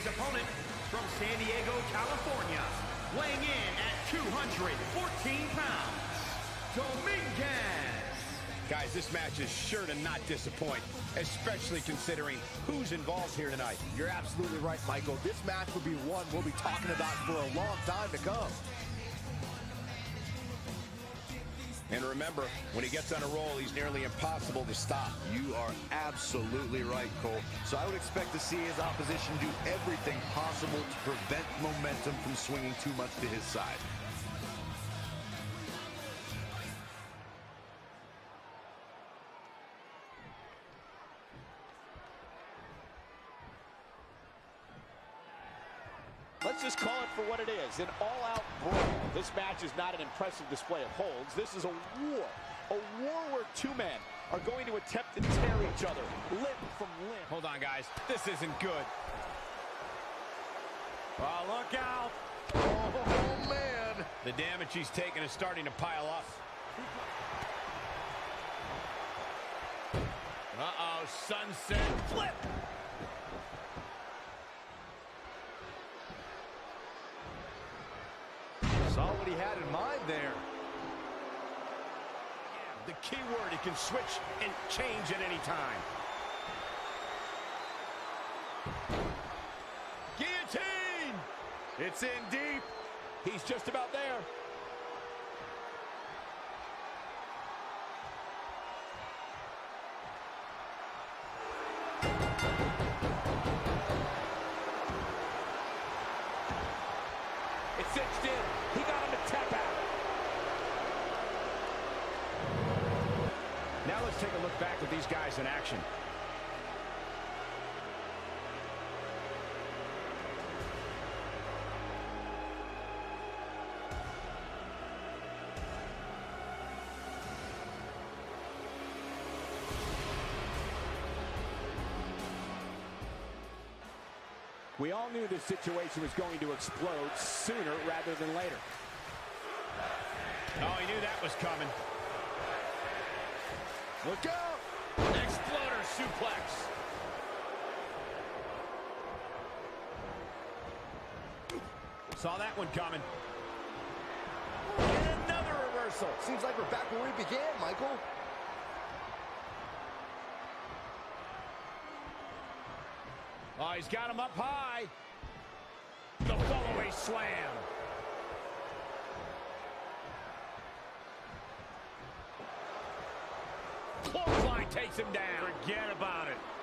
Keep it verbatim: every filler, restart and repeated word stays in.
his opponent from San Diego, California, weighing in at two hundred fourteen pounds, Dominguez. Guys, this match is sure to not disappoint, especially considering who's involved here tonight. You're absolutely right, Michael. This match will be one we'll be talking about for a long time to come. And remember, when he gets on a roll, he's nearly impossible to stop. You are absolutely right, Cole. So I would expect to see his opposition do everything possible to prevent momentum from swinging too much to his side. Let's just call it for what it is, an all-out brawl. This match is not an impressive display of holds. This is a war, a war where two men are going to attempt to tear each other limb from limb. Hold on, guys. This isn't good. Oh, look out. Oh, man. The damage he's taken is starting to pile up. Uh-oh, sunset flip. Saw what he had in mind there. The key word, it can switch and change at any time. Guillotine! It's in deep. He's just about there. It's cinched in. He got him to tap out. Now let's take a look back at these guys in action. We all knew this situation was going to explode sooner rather than later. Oh, he knew that was coming. Look out! Exploder suplex. Saw that one coming. And another reversal. Seems like we're back where we began, Michael. Oh, he's got him up high. The follow-away slam. Clothesline takes him down. Forget about it.